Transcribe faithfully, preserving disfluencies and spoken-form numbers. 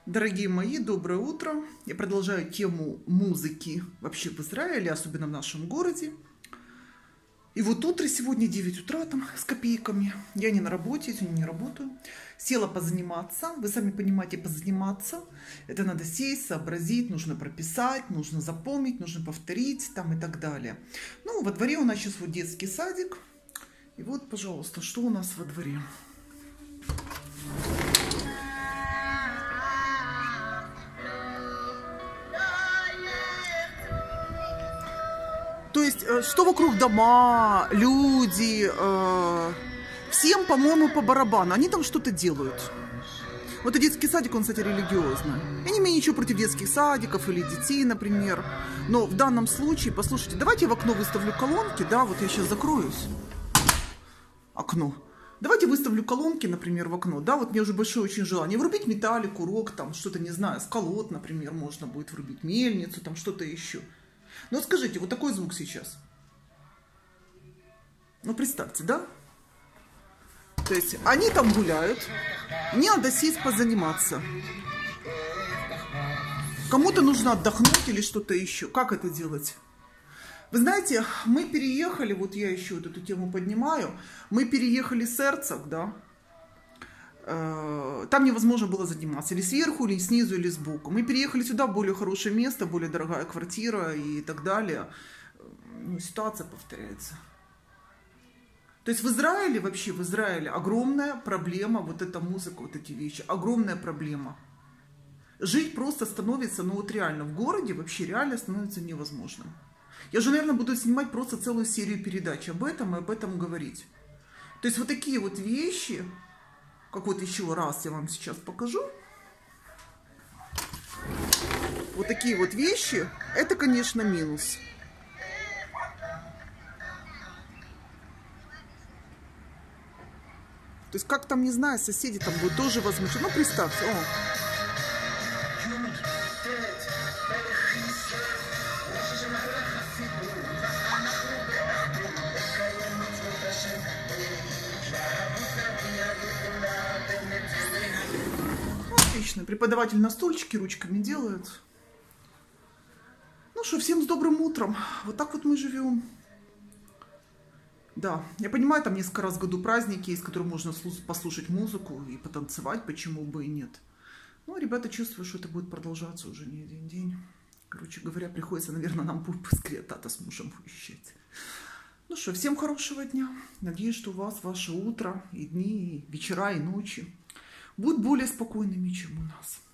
Дорогие мои, доброе утро. Я продолжаю тему музыки вообще в Израиле, особенно в нашем городе. И вот утро сегодня, девять утра там с копейками. Я не на работе, сегодня не работаю. Села позаниматься. Вы сами понимаете, позаниматься. Это надо сесть, сообразить, нужно прописать, нужно запомнить, нужно повторить там и так далее. Ну, во дворе у нас сейчас вот детский садик. И вот, пожалуйста, что у нас во дворе? То есть, что вокруг дома, люди, э, всем, по-моему, по барабану. Они там что-то делают. Вот и детский садик, он, кстати, религиозный. Я не имею ничего против детских садиков или детей, например. Но в данном случае, послушайте, давайте я в окно выставлю колонки, да, вот я сейчас закроюсь. Окно. Давайте выставлю колонки, например, в окно, да, вот мне уже большое очень желание врубить металлику, рок, там, что-то, не знаю, сколот, например, можно будет врубить мельницу, там, что-то еще. Ну, скажите, вот такой звук сейчас. Ну, представьте, да? То есть, они там гуляют, мне надо сесть позаниматься. Кому-то нужно отдохнуть или что-то еще. Как это делать? Вы знаете, мы переехали, вот я еще вот эту тему поднимаю, мы переехали с Эрцог, да, там невозможно было заниматься, или сверху, или снизу, или сбоку. Мы переехали сюда, в более хорошее место, более дорогая квартира и так далее. Ну, ситуация повторяется. То есть в Израиле, вообще в Израиле огромная проблема, вот эта музыка, вот эти вещи, огромная проблема. Жить просто становится, ну вот реально, в городе вообще реально становится невозможным. Я же, наверное, буду снимать просто целую серию передач об этом и об этом говорить. То есть вот такие вот вещи, как вот еще раз я вам сейчас покажу. Вот такие вот вещи, это, конечно, минус. То есть, как там, не знаю, соседи там будут тоже возмущены. Ну, представьте, о. Отлично. Преподаватель на стульчике ручками делает. Ну что, всем с добрым утром. Вот так вот мы живем. Да, я понимаю, там несколько раз в году праздники, из которых можно послушать музыку и потанцевать, почему бы и нет. Ну, ребята чувствуют, что это будет продолжаться уже не один день. Короче говоря, приходится, наверное, нам будет быстрее тата с мужем уезжать. Ну что, всем хорошего дня. Надеюсь, что у вас ваше утро и дни, и вечера, и ночи будут более спокойными, чем у нас.